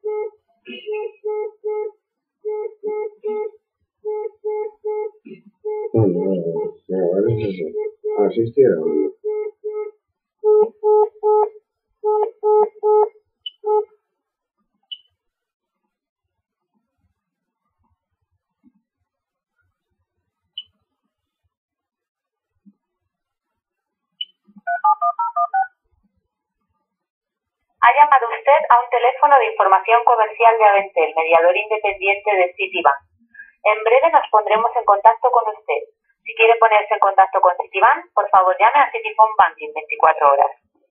Vale, sí, sí. Así estoy grabando. Ha llamado usted a un teléfono de información comercial de Aventel, mediador independiente de Citibank. En breve nos pondremos en contacto con usted. Si quiere ponerse en contacto con Citibank, por favor llame a Cityphone Banking 24 horas.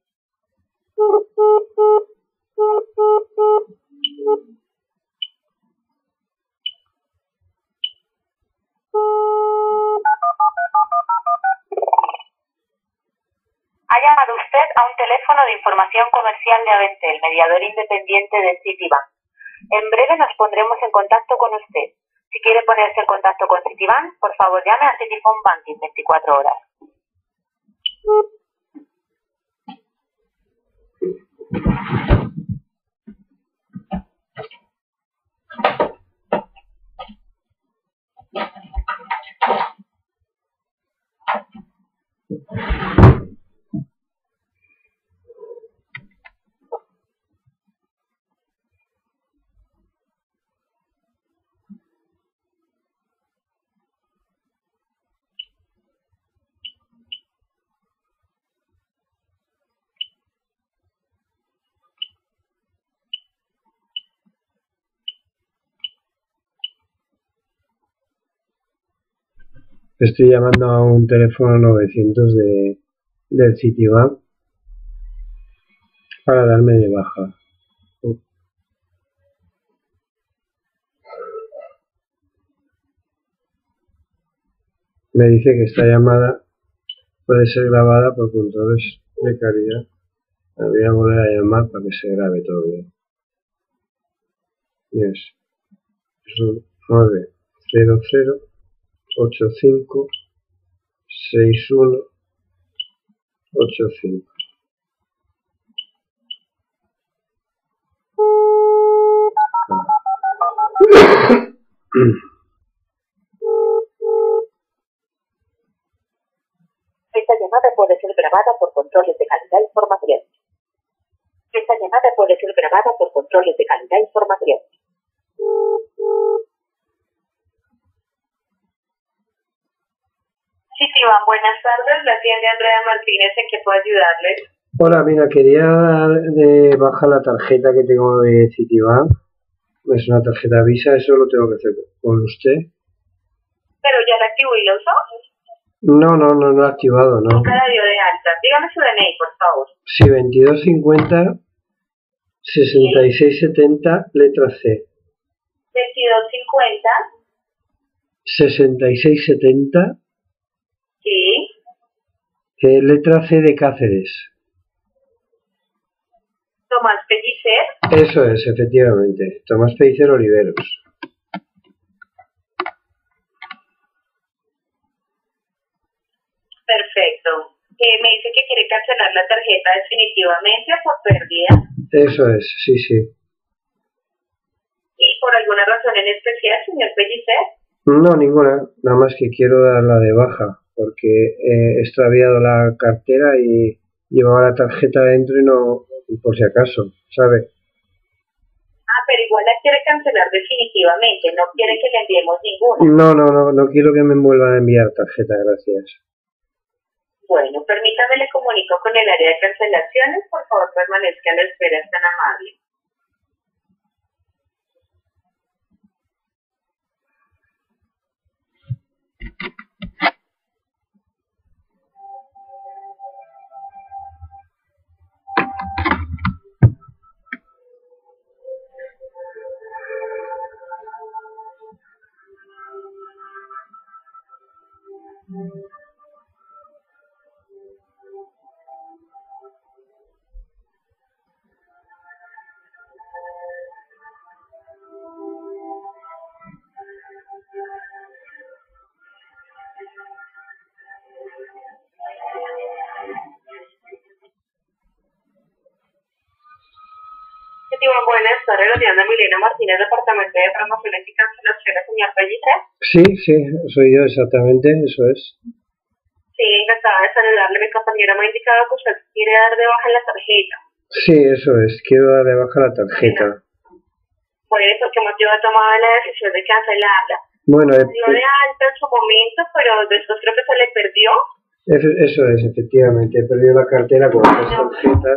Ha llamado usted a un teléfono de información comercial de Aventel, mediador independiente de Citibank. En breve nos pondremos en contacto con usted. Si quiere ponerse en contacto con Citibank, por favor llame a Cityphone Banking 24 horas. Estoy llamando a un teléfono 900 del Citibank para darme de baja. Me dice que esta llamada puede ser grabada por controles de calidad. Me voy a volver a llamar para que se grabe todo bien. Y es 900 85 61 85. Esta llamada puede ser grabada por controles de calidad e información. Esta llamada puede ser grabada por controles de calidad e información. Citibank, buenas tardes. La atiende Andrea Martínez. ¿En qué puedo ayudarle? Hola, mira, quería dar de baja la tarjeta que tengo de Citibank. Es una tarjeta Visa, eso lo tengo que hacer con usted. Pero ya la activó y la usó. No lo he activado, no. Nunca la dio de alta. Dígame su DNI, por favor. Sí, 2250 6670, letra C. 2250. 6670, Sí. letra C de Cáceres. Tomás Pellicer. Eso es, efectivamente. Tomás Pellicer Oliveros. Perfecto. Me dice que quiere cancelar la tarjeta definitivamente por pérdida. Eso es, sí, sí. ¿Y por alguna razón en especial, señor Pellicer? No, ninguna. Nada más que quiero darla de baja, porque he extraviado la cartera y llevaba la tarjeta dentro y no, por si acaso, ¿sabe? Ah, pero igual la quiere cancelar definitivamente. No quiere que le enviemos ninguna. No quiero que me vuelvan a enviar tarjeta, gracias. Bueno, permítame, le comunico con el área de cancelaciones. Por favor, permanezca a la espera, es tan amable. Buenas tardes, la tienda Milena Martínez, Departamento de Promociones y Cancelaciones, señor Pellicer. Sí, sí, soy yo exactamente, eso es. Sí, encantada de saludarle. Mi compañera me ha indicado que usted quiere dar de baja en la tarjeta. Sí, eso es, quiero dar de baja la tarjeta. Bueno, ¿por qué motivo ha tomado la decisión de cancelarla? Bueno, Dio de alta en su momento, pero después creo que se le perdió. Eso es, efectivamente, he perdido la cartera con las tarjetas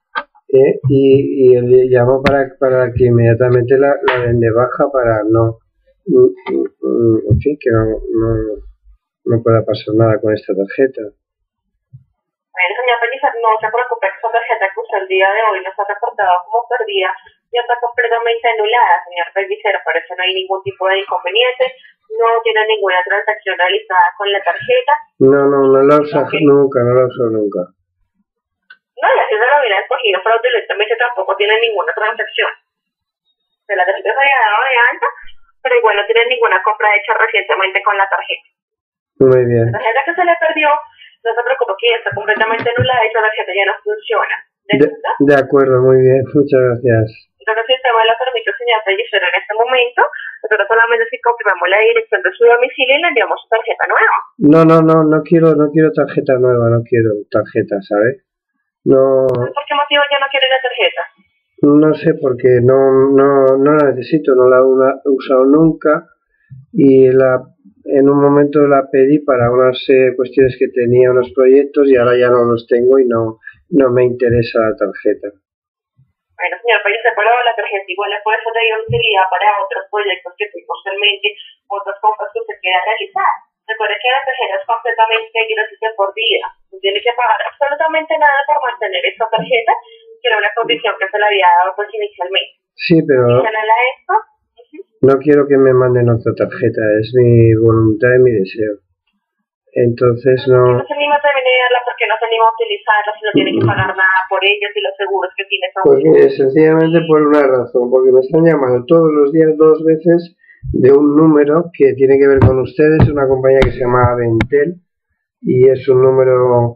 y él llamó para que inmediatamente la den de baja para no, en fin, que no pueda pasar nada con esta tarjeta. Bueno, señor Pellicer, no se preocupe, esta tarjeta que usted el día de hoy nos ha reportado como perdida ya está completamente anulada, señor Pellicer, por eso no hay ningún tipo de inconveniente, no tiene ninguna transacción realizada con la tarjeta. No la uso nunca, no la uso nunca. No, y así se lo hubiera escogido fraudulentamente, tampoco tiene ninguna transacción. De la tarjeta se había dado de alta, pero igual no tiene ninguna compra hecha recientemente con la tarjeta. Muy bien. La tarjeta que se le perdió, no se preocupe que ya está completamente anulada y esa tarjeta ya no funciona. De acuerdo, muy bien, muchas gracias. Entonces, si usted me lo permite, señor Pellicer, en este momento, nosotros solamente si confirmamos la dirección de su domicilio y le enviamos su tarjeta nueva. No quiero tarjeta nueva, no quiero tarjeta, ¿sabes? No. ¿Por qué motivo ya no quiere la tarjeta? No sé, porque no la necesito, no la he usado nunca y en un momento la pedí para unas cuestiones que tenía, unos proyectos, y ahora ya no los tengo y no me interesa la tarjeta. Bueno, señor Pellicer, pero la tarjeta igual le puede ser de utilidad para otros proyectos que posteriormente otras compras que usted quiera realizar. Recuerde que la tarjeta es completamente gratuita por día. No tiene que pagar absolutamente nada por mantener esta tarjeta, que era una condición que se le había dado pues inicialmente. Sí, pero no quiero que me manden otra tarjeta, es mi voluntad y mi deseo. Entonces no se anima a terminarla, porque no se anima a utilizarla, si no tiene que pagar nada por ellos y los seguros que tiene son. Pues mire, sencillamente por una razón, porque me están llamando todos los días 2 veces de un número que tiene que ver con ustedes, una compañía que se llama Aventel, y es un número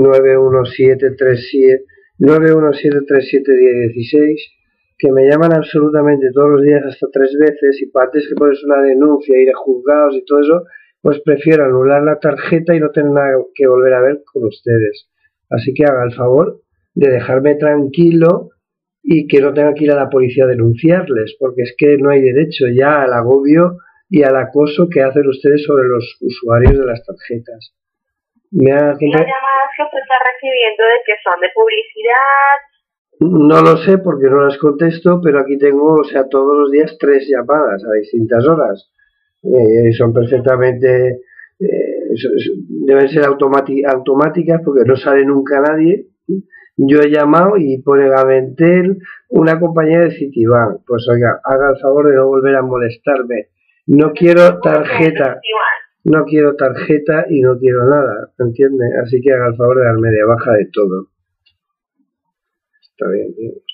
917371016, que me llaman absolutamente todos los días hasta 3 veces, y antes que pones una denuncia, ir a juzgados y todo eso, pues prefiero anular la tarjeta y no tener nada que volver a ver con ustedes. Así que haga el favor de dejarme tranquilo y que no tenga que ir a la policía a denunciarles, porque es que no hay derecho ya al agobio y al acoso que hacen ustedes sobre los usuarios de las tarjetas. Las llamadas que usted está recibiendo, ¿de que son? ¿De publicidad? No lo sé porque no las contesto, pero aquí tengo, o sea, todos los días 3 llamadas a distintas horas. Son perfectamente, deben ser automáticas porque no sale nunca nadie. Yo he llamado y pone Aventel, una compañía de Citibank. Pues oiga, haga el favor de no volver a molestarme. No quiero tarjeta y no quiero nada, ¿entiende? Así que haga el favor de darme de baja de todo. Está bien, tío.